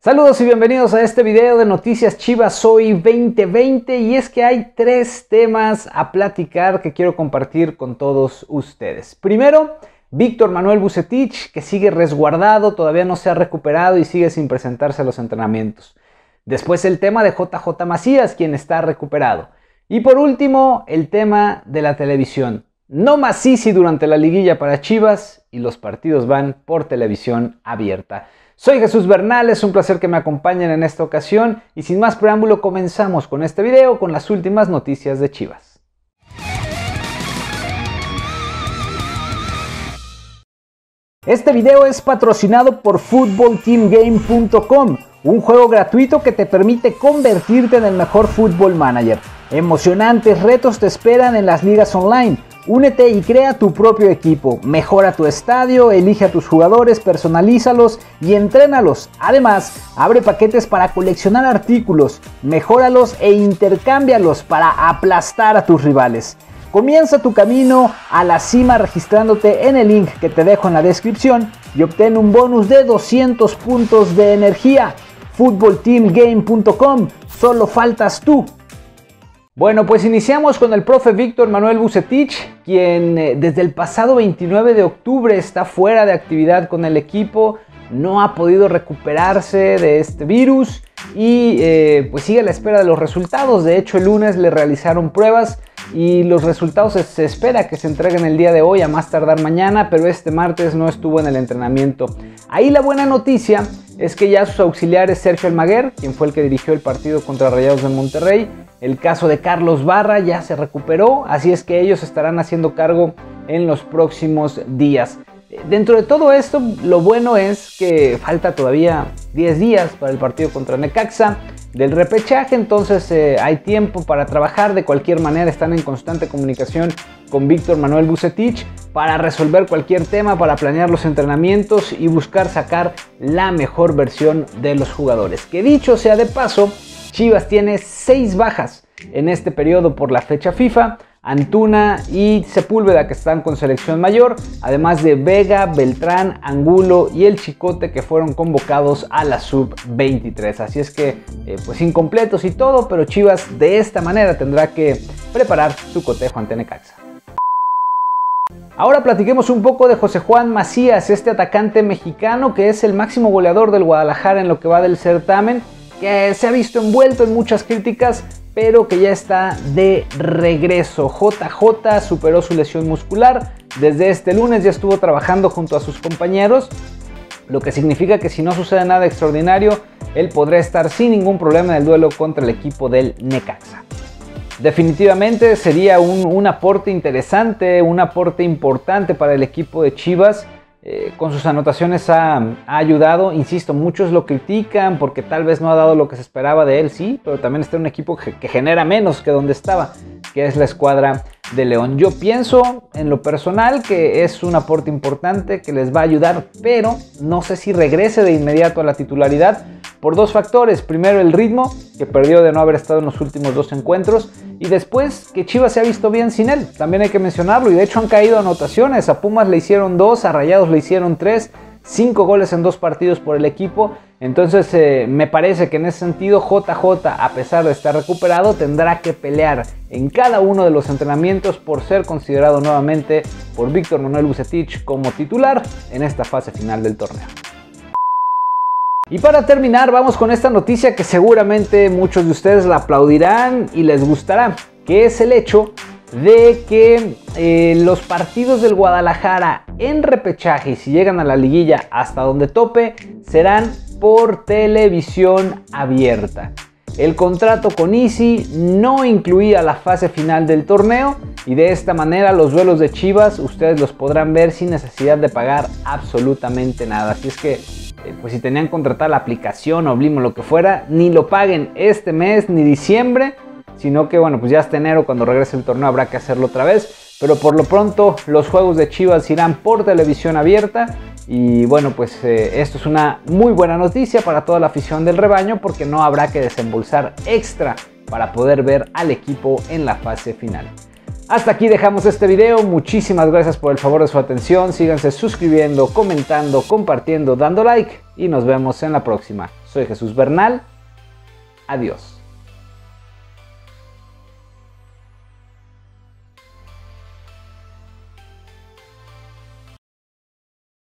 Saludos y bienvenidos a este video de Noticias Chivas Hoy 2020, y es que hay tres temas a platicar que quiero compartir con todos ustedes. Primero, Víctor Manuel Vucetich, que sigue resguardado, todavía no se ha recuperado y sigue sin presentarse a los entrenamientos. Después el tema de JJ Macías, quien está recuperado. Y por último, el tema de la televisión. No más Sisi durante la liguilla para Chivas y los partidos van por televisión abierta. Soy Jesús Bernal, es un placer que me acompañen en esta ocasión y sin más preámbulo comenzamos con este video con las últimas noticias de Chivas. Este video es patrocinado por FootballTeamGame.com, un juego gratuito que te permite convertirte en el mejor Football Manager. Emocionantes retos te esperan en las ligas online. Únete y crea tu propio equipo, mejora tu estadio, elige a tus jugadores, personalízalos y entrénalos. Además, abre paquetes para coleccionar artículos, mejóralos e intercámbialos para aplastar a tus rivales. Comienza tu camino a la cima registrándote en el link que te dejo en la descripción y obtén un bonus de 200 puntos de energía. FootballTeamGame.com, solo faltas tú. Bueno, pues iniciamos con el profe Víctor Manuel Vucetich, quien desde el pasado 29 de octubre está fuera de actividad con el equipo, no ha podido recuperarse de este virus y pues sigue a la espera de los resultados. De hecho, el lunes le realizaron pruebas y los resultados se espera que se entreguen el día de hoy, a más tardar mañana, pero este martes no estuvo en el entrenamiento. Ahí la buena noticia es que ya sus auxiliares, Sergio Almaguer, quien fue el que dirigió el partido contra Rayados de Monterrey, el caso de Carlos Barra ya se recuperó, así es que ellos estarán haciendo cargo en los próximos días. Dentro de todo esto, lo bueno es que falta todavía 10 días para el partido contra Necaxa del repechaje, entonces hay tiempo para trabajar. De cualquier manera están en constante comunicación con Víctor Manuel Vucetich para resolver cualquier tema, para planear los entrenamientos y buscar sacar la mejor versión de los jugadores. Que dicho sea de paso, Chivas tiene 6 bajas en este periodo por la fecha FIFA. Antuna y Sepúlveda, que están con selección mayor, además de Vega, Beltrán, Angulo y el Chicote, que fueron convocados a la sub-23. Así es que pues incompletos y todo, pero Chivas de esta manera tendrá que preparar su cotejo ante Necaxa. Ahora platiquemos un poco de José Juan Macías, este atacante mexicano que es el máximo goleador del Guadalajara en lo que va del certamen, que se ha visto envuelto en muchas críticas, pero que ya está de regreso. JJ superó su lesión muscular, desde este lunes ya estuvo trabajando junto a sus compañeros, lo que significa que si no sucede nada extraordinario, él podrá estar sin ningún problema en el duelo contra el equipo del Necaxa. Definitivamente sería un aporte interesante, un aporte importante para el equipo de Chivas. Con sus anotaciones ha ayudado, insisto, muchos lo critican porque tal vez no ha dado lo que se esperaba de él, sí, pero también está en un equipo que genera menos que donde estaba, que es la escuadra de León. Yo pienso en lo personal que es un aporte importante que les va a ayudar, pero no sé si regrese de inmediato a la titularidad por dos factores. Primero, el ritmo, que perdió de no haber estado en los últimos 2 encuentros, y después que Chivas se ha visto bien sin él, también hay que mencionarlo, y de hecho han caído anotaciones. A Pumas le hicieron 2, a Rayados le hicieron 3, 5 goles en 2 partidos por el equipo. Entonces me parece que en ese sentido JJ, a pesar de estar recuperado, tendrá que pelear en cada uno de los entrenamientos por ser considerado nuevamente por Víctor Manuel Vucetich como titular en esta fase final del torneo. Y para terminar, vamos con esta noticia que seguramente muchos de ustedes la aplaudirán y les gustará, que es el hecho de que los partidos del Guadalajara en repechaje, y si llegan a la liguilla hasta donde tope, serán por televisión abierta. El contrato con Easy no incluía la fase final del torneo y de esta manera los duelos de Chivas ustedes los podrán ver sin necesidad de pagar absolutamente nada. Así es que pues si tenían contratada la aplicación o Blim o lo que fuera, ni lo paguen este mes ni diciembre, sino que bueno, pues ya hasta enero, cuando regrese el torneo, habrá que hacerlo otra vez. Pero por lo pronto los juegos de Chivas irán por televisión abierta. Y bueno, pues esto es una muy buena noticia para toda la afición del rebaño, porque no habrá que desembolsar extra para poder ver al equipo en la fase final. Hasta aquí dejamos este video, muchísimas gracias por el favor de su atención, síganse suscribiendo, comentando, compartiendo, dando like y nos vemos en la próxima. Soy Jesús Bernal, adiós.